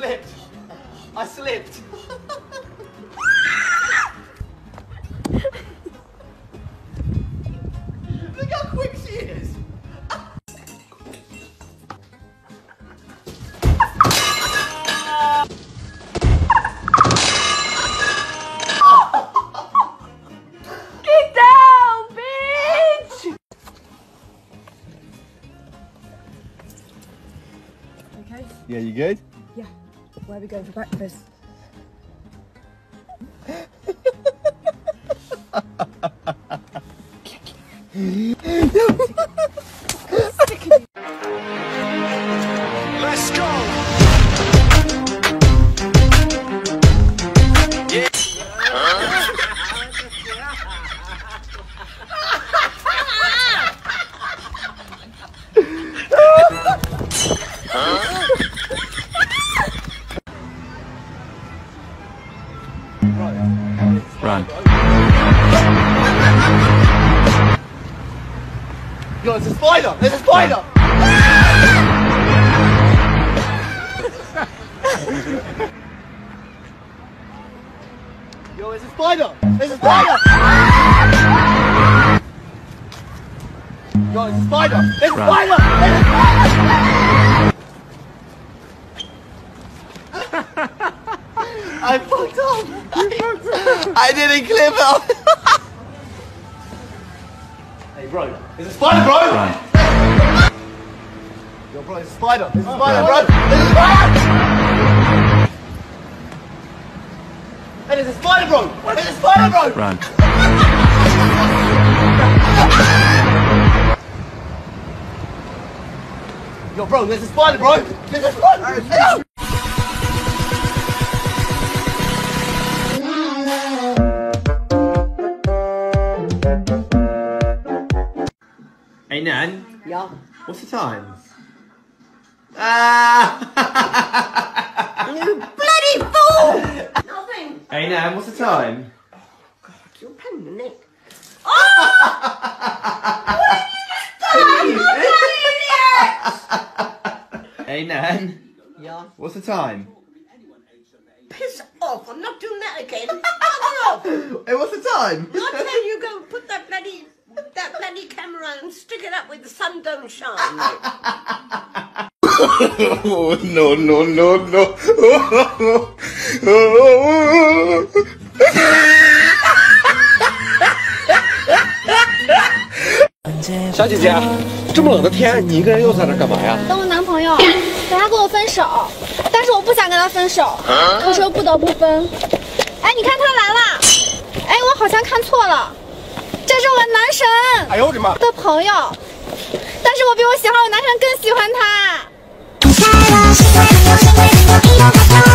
slipped. I slipped. Look how quick she is. Get down, bitch! Okay. Yeah, you good? Yeah. Where are we going for breakfast? Let's go! Run. Yo, there's a spider! There's a spider! Yo, there's a spider! There's a spider! Yo, there's a spider! There's a spider! There's a spider! I fucked up! I didn't clip it! Hey bro, there's a spider, bro! Run. Yo bro, there's a spider! There's a spider, bro! There's a spider! Hey, there's a spider, bro! There's a spider, bro! Run. Yo bro, there's a spider, bro! There's a spider! Hey, Hey Nan. Yeah. What's the time? You bloody fool! Nothing. Hey Nan, what's the time? God, you're a pain in the neck. Oh! What did you just do? I'm not Hey Nan. Yeah. What's the time? Piss off! I'm not doing that again. Fuck off! Hey, what's the time? I tell you, go put that bloody camera and stick it up where the sun don't shine. Oh, no, no, no, no. 小姐姐，这么冷的天，你一个人又在这干嘛呀？ 等我男朋友，等他跟我分手，但是我不想跟他分手，可是又不得不分。哎，你看他来了，哎，我好像看错了，这是我男神， 哎呦我的妈！ 的朋友，但是我比我喜欢我男神更喜欢他。